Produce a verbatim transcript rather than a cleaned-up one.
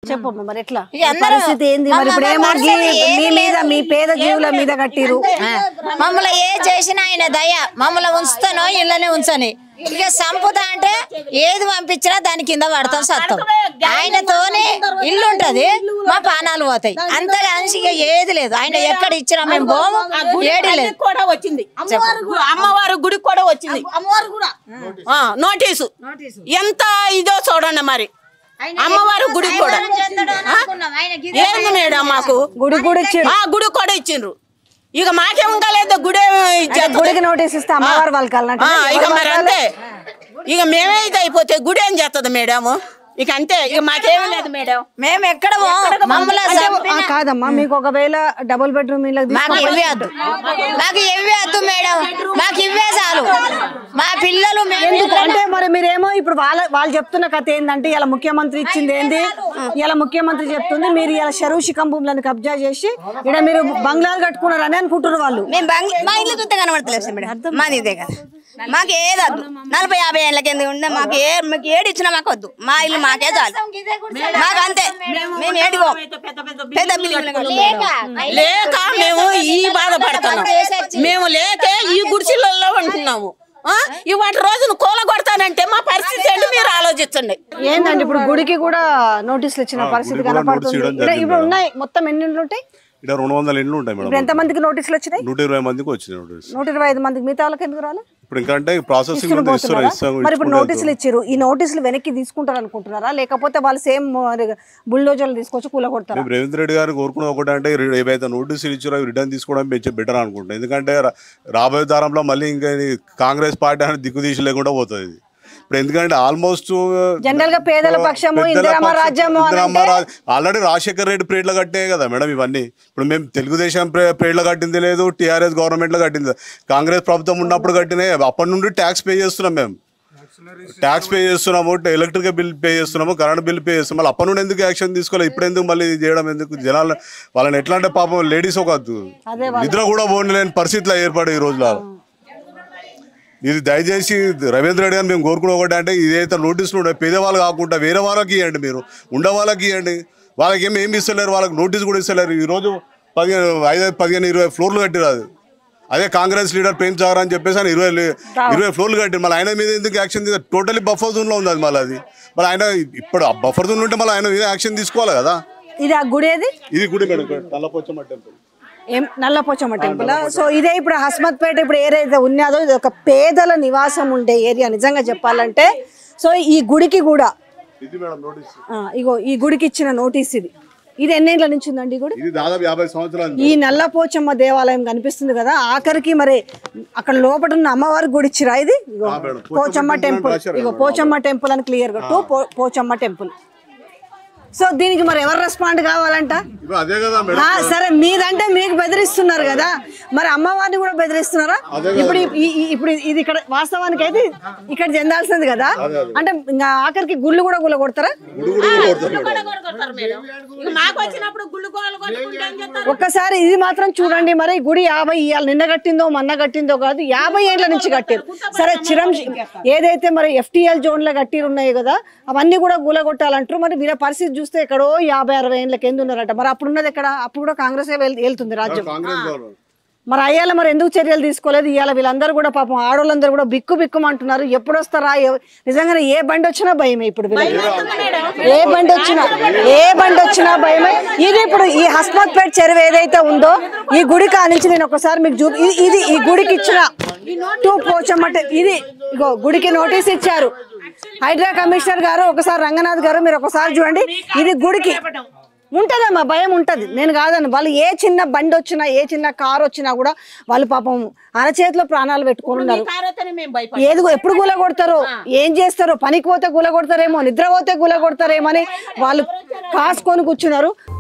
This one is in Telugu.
చెప్పమ్మా మరి ఎట్లా పరిస్థితి ఏంది మరి ఇప్పుడు ఏమో మీ మీద మీ పేద జీవుల మీద కట్టిరు మమ్మల్ని ఏ చేసినా ఆయన దయ మమ్మల్ని ఉంచుతానో ఇళ్ళనే ఉంచని ఇక సంపుతా అంటే ఏది పంపించినా దాని కింద పడతాం సత్తాం ఆయనతోనే ఇల్లు ఉంటది మా పానాలు పోతాయి అంతగాని ఇక ఏది లేదు ఆయన ఎక్కడ ఇచ్చినా మేము పోము ఏది లేదు కూడా వచ్చింది అమ్మవారు గుడికి కూడా వచ్చింది అమ్మవారు కూడా నోటీసు ఎంత ఇదో చూడండి మరి అమ్మవారు గుడికి కూడా ఏంది మేడం మాకు గుడి కూడా గుడి కూడా ఇచ్చిండ్రు ఇక మాకేం కాలేదు గుడే గుడికి నోటీస్ ఇస్తే అమ్మవారు వాళ్ళకి ఇక మరి అంతే ఇక మేమే ఇది అయిపోతే గుడి ఏం చేస్తుంది మేడం ఇక అంతే ఇక మాకేమీ లేదు మేడం మేము ఎక్కడ కాదమ్మా మీకు ఒకవేళ డబుల్ బెడ్రూమ్ మాకు ఇవ్వే వద్దు మాకు ఇవ్వే వద్దు మేడం మాకు ఇవ్వే చాలు మా పిల్లలు అంటే మరి మీరేమో ఇప్పుడు వాళ్ళ వాళ్ళు చెప్తున్న కథ ఏంటంటే ఇలా ముఖ్యమంత్రి ఇచ్చింది ఏంది ఇలా ముఖ్యమంత్రి చెప్తుంది మీరు ఇలా చెరువు శిఖం భూములను కబ్జా చేసి ఇక్కడ మీరు బంగ్లాలు కట్టుకున్నారని అనుకుంటున్నారు వాళ్ళు మా ఇల్లు చూస్తే కనబడతలేదు మేడం మాది ఇదే కదా మాకు ఏది వద్దు నలభై యాభై ఏళ్ళకి ఎందుకు ఉండే మాకు ఏ మాకు ఏడు ఇచ్చినా మాకు వద్దు మా ఇల్లు మాకే చాలు మాకు అంతే మేము ఏడుగో పెద్ద లేక మేము ఈ బాధపడుతున్నాం మేము లేక ఈ గుడిసెలలో ఉంటున్నాము ఇవాటి రోజును కూల కొడతానంటే మా పరిస్థితి ఏంటి మీరు ఆలోచించండి ఏంటండి ఇప్పుడు గుడికి కూడా నోటీసులు ఇచ్చిన పరిస్థితి కనపడుతుంది ఇప్పుడు ఉన్నాయి మొత్తం ఎన్ని ఇండ్లు ఉంటాయి ఇక్కడ రెండు వందల ఇండ్లు ఉంటాయి మేడం ఎంత మందికి నోటీసులు వచ్చినాయి నూట ఇరవై మందికి వచ్చినాయి నోటీసులు నూట ఇరవై ఐదు మందికి మిగతా వాళ్ళకి ఎందుకు రాలే ఇప్పుడు ఇంకా అంటే ప్రాసెసింగ్ మరి ఇప్పుడు నోటీసులు ఇచ్చారు ఈ నోటీసులు వెనక్కి తీసుకుంటారు అనుకుంటున్నారా లేకపోతే వాళ్ళు సేమ్ బుల్డోజర్లు తీసుకొచ్చి కూల కొడతారు రేవంత్ రెడ్డి గారు కోరుకున్న ఒకటి అంటే ఏవైతే నోటీసులు ఇచ్చారో అవి రిటర్న్ తీసుకోవడం బెటర్ అనుకుంటున్నాను ఎందుకంటే రాబోయే తరంలో మళ్ళీ ఇంకా కాంగ్రెస్ పార్టీ అనేది దిక్కు లేకుండా పోతుంది ఇప్పుడు ఎందుకంటే ఆల్మోస్ట్ జనరల్ గా పేదల పక్షము ఇందిరమ్మ రాజ్యము ఆల్రెడీ రాజశేఖర రెడ్డి ప్రేడ్లు కట్టే కదా మేడం ఇవన్నీ ఇప్పుడు మేము తెలుగుదేశం ప్రేడ్లు కట్టింది లేదు టీఆర్ఎస్ గవర్నమెంట్ లో కట్టింది కాంగ్రెస్ ప్రభుత్వం ఉన్నప్పుడు కట్టినాయి అప్పటి నుండి ట్యాక్స్ పే చేస్తున్నాం మేము ట్యాక్స్ పే చేస్తున్నాము ఎలక్ట్రిక్ బిల్ పే చేస్తున్నాము కరెంట్ బిల్ పే చేస్తున్నాం మళ్ళీ అప్పటి నుండి ఎందుకు యాక్షన్ తీసుకోవాలి ఇప్పుడు ఎందుకు మళ్ళీ చేయడం ఎందుకు జనాలు వాళ్ళని ఎట్లా అంటే పాపం లేడీస్ ఒక నిద్ర కూడా పోలేని పరిస్థితిలో ఏర్పడే ఈ రోజులో ఇది దయచేసి రవీంద్ర రెడ్డి గారు మేము కోరుకునే ఒకటి అంటే ఇదైతే నోటీసులు ఉండే పేదవాళ్ళు కాకుండా వేరే వాళ్ళకి ఇవ్వండి మీరు ఉండే వాళ్ళకి ఇవ్వండి వాళ్ళకి ఏమి ఏమి ఇస్తలేరు వాళ్ళకి నోటీస్ కూడా ఇస్తలేరు ఈరోజు పదిహేను ఐదు పదిహేను ఇరవై ఫ్లోర్లు కట్టిరాదు అదే కాంగ్రెస్ లీడర్ ప్రేమ్ సాగర్ అని చెప్పేసి ఆయన ఇరవై ఇరవై ఫ్లోర్లు కట్టారు మళ్ళీ ఆయన మీద ఎందుకు యాక్షన్ టోటలీ బఫర్ జోన్లో ఉంది అది మళ్ళీ అది మళ్ళీ ఆయన ఇప్పుడు బఫర్ జోన్ ఉంటే మళ్ళీ ఆయన మీద యాక్షన్ తీసుకోవాలి కదా ఇది ఆ గుడి ఏది ఇది గుడి మేడం నల్లపోచమ్మ టెంపుల్ ఏం నల్లపోచమ్మ టెంపుల్ సో ఇదే ఇప్పుడు హస్మత్పేట ఇప్పుడు ఏదైతే ఉన్నదో ఇది ఒక పేదల నివాసం ఉండే ఏరియా నిజంగా చెప్పాలంటే సో ఈ గుడికి కూడా ఇగో ఈ గుడికి ఇచ్చిన నోటీస్ ఇది ఇది ఎన్నేళ్ల నుంచి ఉందండి గుడి ఈ నల్లపోచమ్మ దేవాలయం కనిపిస్తుంది కదా ఆఖరికి మరి అక్కడ లోపల ఉన్న అమ్మవారి గుడి ఇచ్చిరా ఇది ఇగో పోచమ్మ టెంపుల్ ఇగో పోచమ్మ టెంపుల్ అని క్లియర్ గా టూ పోచమ్మ టెంపుల్ సో దీనికి మరి ఎవరు రెస్పాండ్ కావాలంట సరే మీదంటే మీకు బెదిరిస్తున్నారు కదా మరి అమ్మవారిని కూడా బెదిరిస్తున్నారా ఇప్పుడు ఇప్పుడు ఇది ఇక్కడ వాస్తవానికి అయితే ఇక్కడ చెందాల్సింది కదా అంటే ఇంకా ఆఖరికి గుళ్ళు కూడా గుల్ల కొడతారా ఒక్కసారి ఇది మాత్రం చూడండి మరి గుడి యాభై ఇవాళ నిన్న కట్టిందో మొన్న కట్టిందో కాదు యాభై ఏళ్ల నుంచి కట్టారు సరే చిరం ఏదైతే మరి ఎఫ్టీఎల్ జోన్ లో కట్టిరు ఉన్నాయి కదా అవన్నీ కూడా గుల కొట్టాలంటారు మరి వీళ్ళ పరిస్థితి చూస్తే ఎక్కడో యాభై అరవై ఏళ్ళకి ఎందుకు ఉన్నారట మరి అప్పుడు ఉన్నది ఎక్కడ అప్పుడు కూడా కాంగ్రెస్ వెళ్తుంది రాజ్యం మరి అయ్యాల మరి ఎందుకు చర్యలు తీసుకోలేదు ఇవాళ వీళ్ళందరూ కూడా పాపం ఆడోళ్ళందరూ కూడా బిక్కు బిక్కుమంటున్నారు ఎప్పుడు వస్తారా నిజంగా ఏ బండి వచ్చినా భయమే ఇప్పుడు ఏ బండి వచ్చినా ఏ బండి వచ్చినా భయమే ఇది ఇప్పుడు ఈ హస్మత్పేట చెరువు ఏదైతే ఉందో ఈ గుడి కానించి నేను ఒకసారి మీకు చూ ఇది ఈ గుడికి ఇచ్చిన టూ పోచమ్మ ఇది ఇగో గుడికి నోటీస్ ఇచ్చారు హైడ్రా కమిషనర్ గారు ఒకసారి రంగనాథ్ గారు మీరు ఒకసారి చూడండి ఇది గుడికి ఉంటదమ్మా భయం ఉంటది నేను కాదని వాళ్ళు ఏ చిన్న బండి వచ్చినా ఏ చిన్న కారు వచ్చినా కూడా వాళ్ళు పాపం అరచేతిలో ప్రాణాలు పెట్టుకుని ఉన్నారు ఏది ఎప్పుడు గుల కొడతారో ఏం చేస్తారో పనికి పోతే గుల కొడతారేమో నిద్ర పోతే గుల కొడతారేమో అని వాళ్ళు కాసుకొని కూర్చున్నారు